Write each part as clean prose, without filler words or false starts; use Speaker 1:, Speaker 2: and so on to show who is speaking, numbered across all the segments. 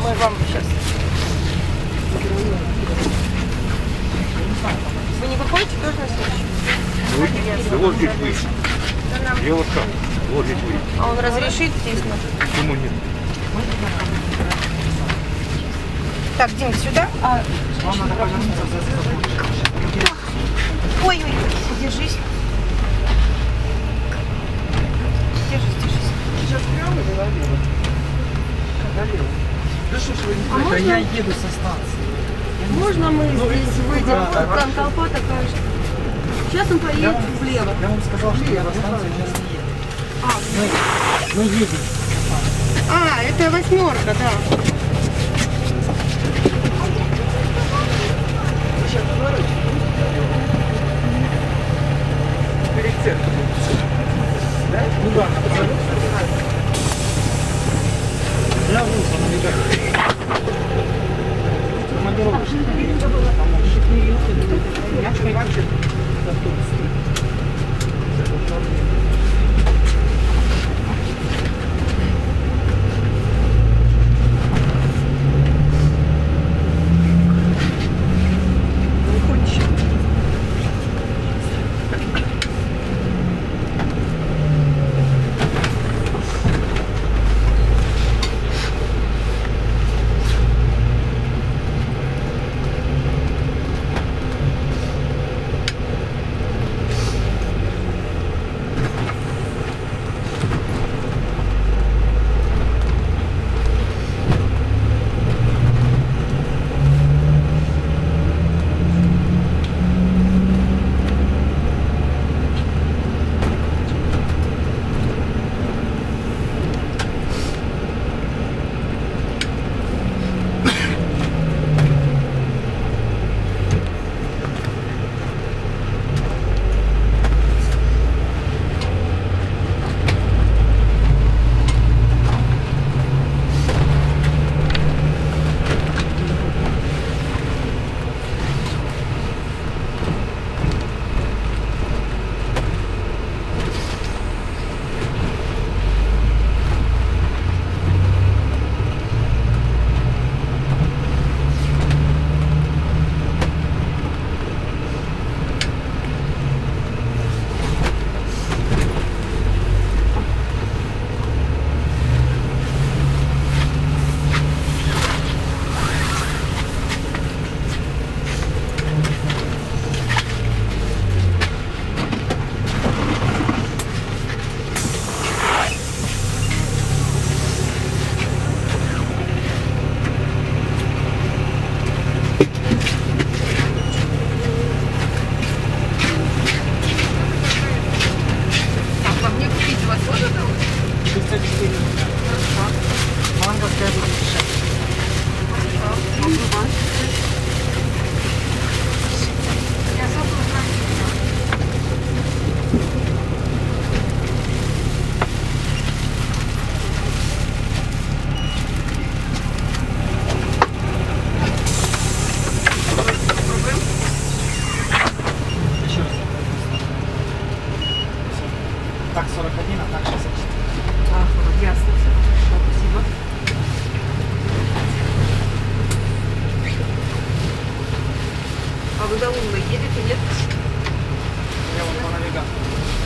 Speaker 1: мы вам сейчас... Вы не выходите тоже на следующий?
Speaker 2: Да вот здесь выше. Я вот там. Вот здесь выше.
Speaker 1: А он разрешит здесь?
Speaker 2: Почему нет?
Speaker 1: Так, Дим, сюда.
Speaker 3: Вам надо повернуться за забор.
Speaker 1: Ой, держись. Держись.
Speaker 3: Сейчас прямо или налево? Налево. Да что ж вы не это я еду со станции.
Speaker 4: Можно мы здесь выйдем?
Speaker 3: Да,
Speaker 4: Вот там толпа такая, что... Сейчас он поедет влево.
Speaker 3: Я вам сказал, что я на станцию сейчас не еду. Мы едем.
Speaker 4: А, это восьмерка, да.
Speaker 3: Сейчас поворачивай. Перед церковью. Да? Ну да. Я вон навигатор. Так 41, а так 64.
Speaker 4: Ага, ясно. Спасибо. А вы до Лунной едете, нет?
Speaker 3: Я вон по навигатору.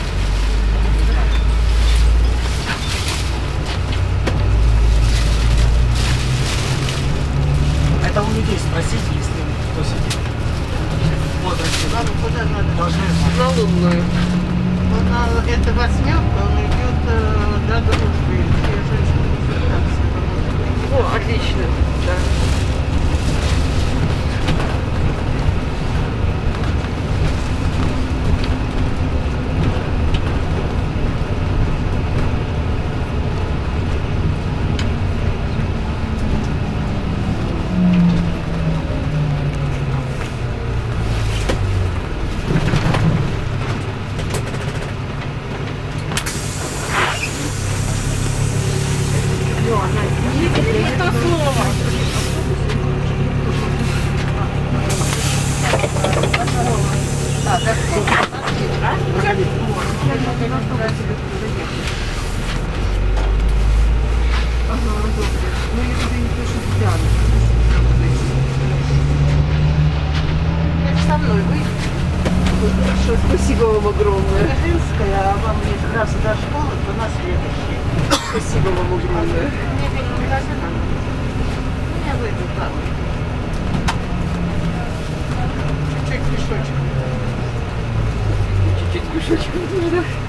Speaker 3: Это у людей спросите, если кто сидит. Вот,
Speaker 4: Куда надо?
Speaker 3: должны
Speaker 4: На Лунную.
Speaker 5: Вот это восьмерка, он идет до дружбы. Все женщины консультации.
Speaker 4: О, отлично. Да.
Speaker 1: Не то слово.
Speaker 5: огромное. Женская, а вам как раз до школы, то на следующий.
Speaker 3: Спасибо вам огромное.
Speaker 5: Мне ведь магазин надо. Я выйду там. Чуть-чуть мешочек.
Speaker 3: Чуть-чуть мешочек.